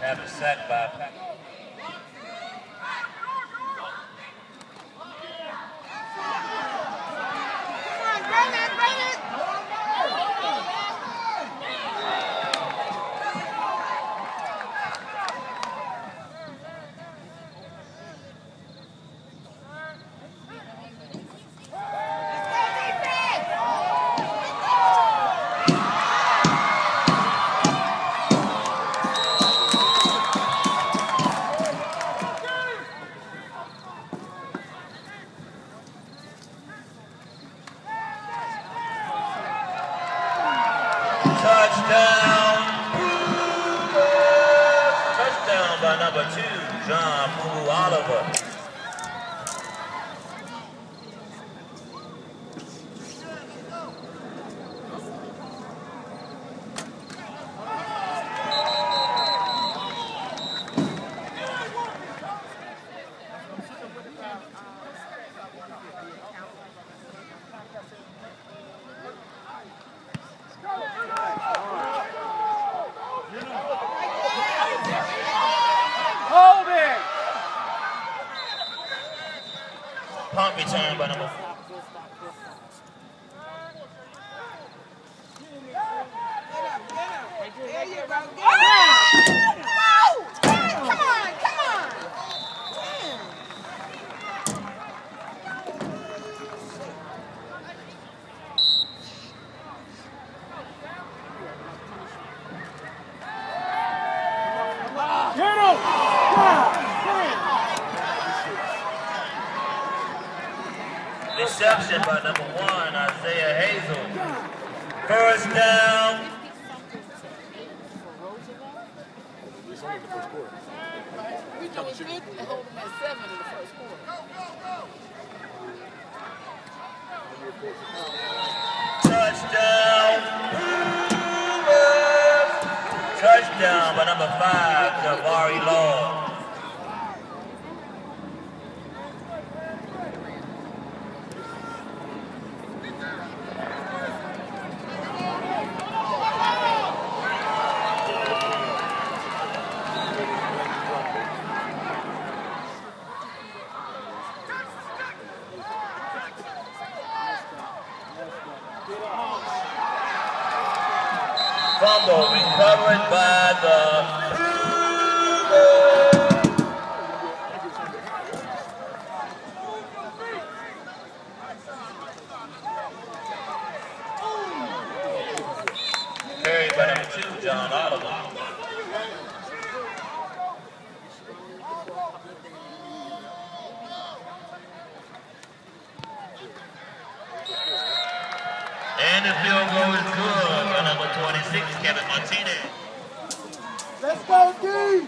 Have a sack by touchdown by number 2, John Boo Oliver. Punt return by number 4. Reception by number 1, Isaiah Hazel. First down. We doing good to hold them at 7 in the first quarter. Touchdown. Boomers. Touchdown by number 5, Javari Law. Fumble recovered by the carried by number 2, John Oliver. And the field goal is good by number 26, Kevin Martinez. Let's go, D!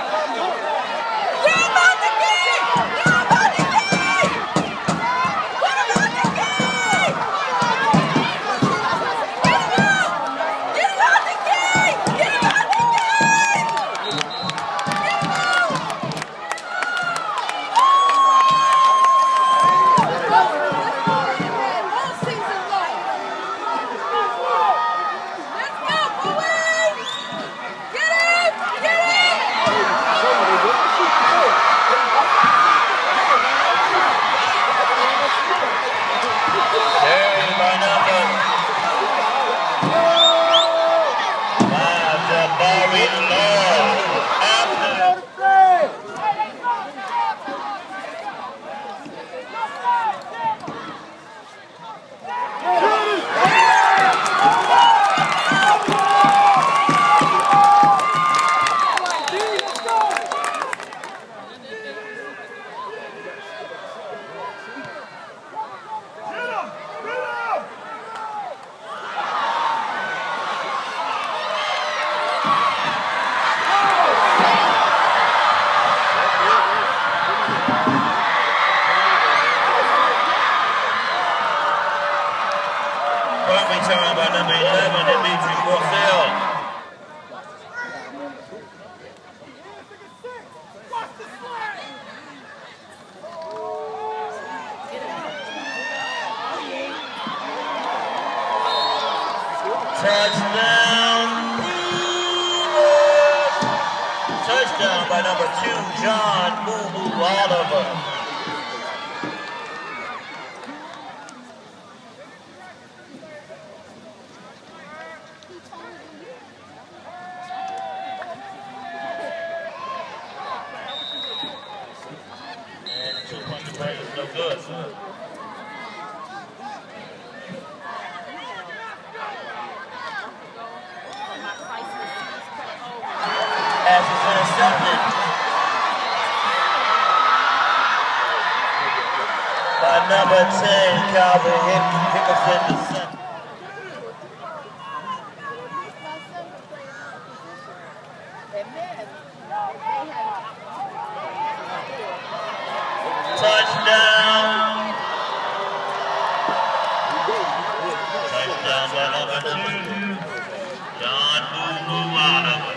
Come Touchdown, touchdown by number 2, John Boo Boo Oliver. And 2-point conversion is no good. Pass is intercepted by number 10, Calvin Hickerson II. Touchdown. Touchdown by number 2, John Boo Boo Oliver.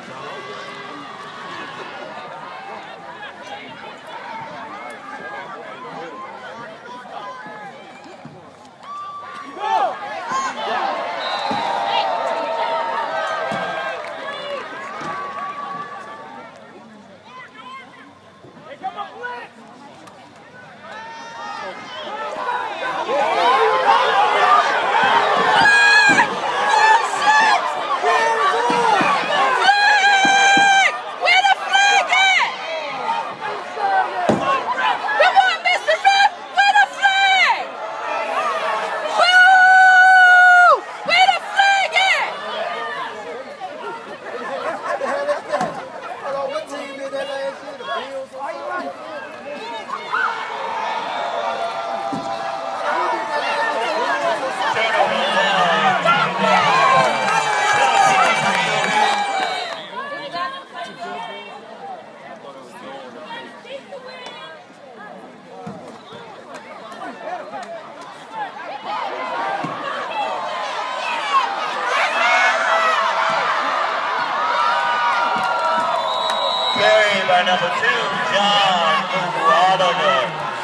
Carried by number 2, John Boo Boo Oliver.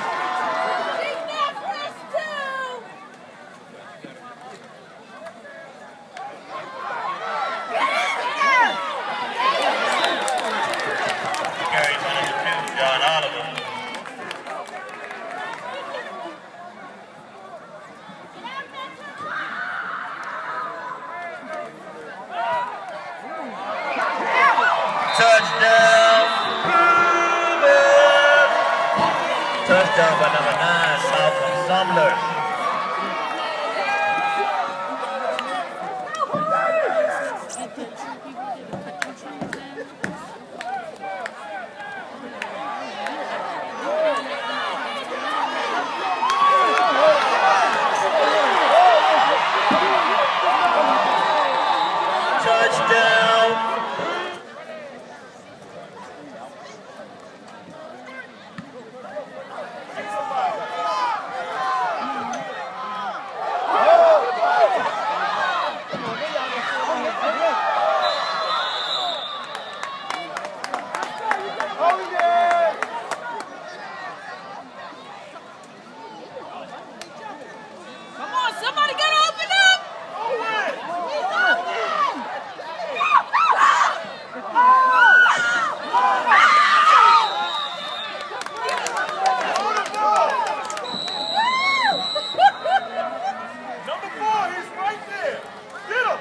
Carried by number 2, John Oliver. Touchdown, touchdown by number 9, Malcolm Sumler. Touchdown. Somebody gotta open up! Number 4, he's right there. Get him.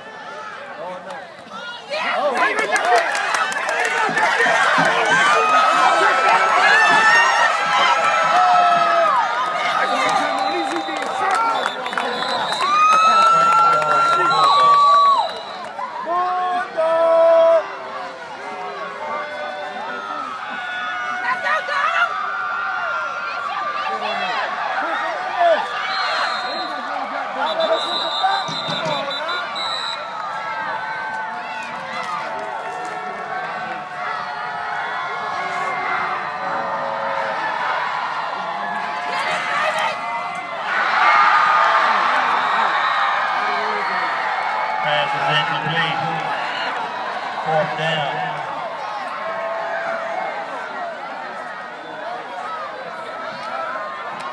Pass is incomplete. 4th down.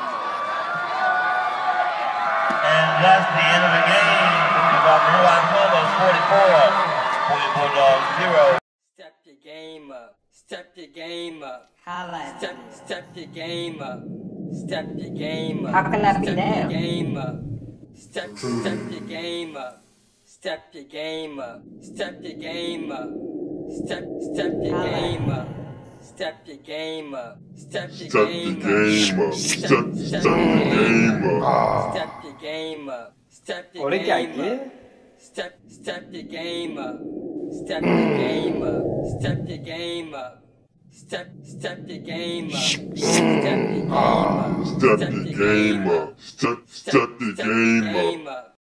And that's the end of the game. About 0. Step your game up. Step your game up. Highlight. Step your game up. Step your game up. How can I be Step down? your game up. Step your game up. Step your game up. Step your game up. Step your game up. Step your game up. Step your game up. Step your game up. Step your game up. Step your Olha que game aqui. up. Step your game up. Step your game up. Step your game up. Step your game up. Step your game up. Step your game up. Step your game up.